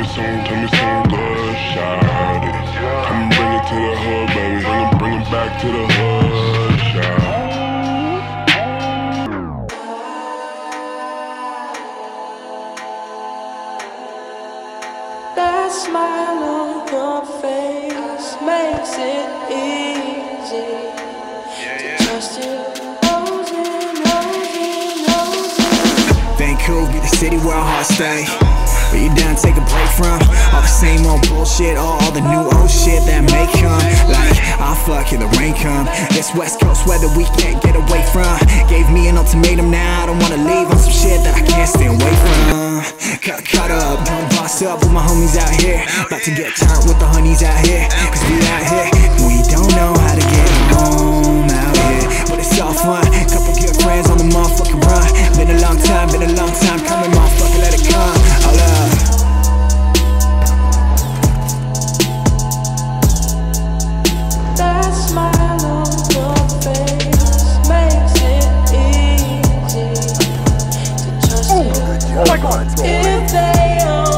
something good, shawty. Come bring it to the hood, baby. Bring it back to the hood, shawty. That smile on your face makes it easy to trust you. Vancouver, the city where our hearts stay. Where you down, take a break from all the same old bullshit, all the new old shit that may come. Like, I'll fuck you, the rain come. This West Coast weather we can't get away from. Gave me an ultimatum, now I don't wanna leave on some shit that I can't stay away from. Cut up, don't boss up with my homies out here. About to get turned with the honeys out here. Cause we out here, we don't know how to get home out here. But it's all fun, couple good friends on the motherfucking run. Been a long time coming, motherfucker, let it come. Hold up. That smile on your face makes it easy to trust you. Oh my God, if they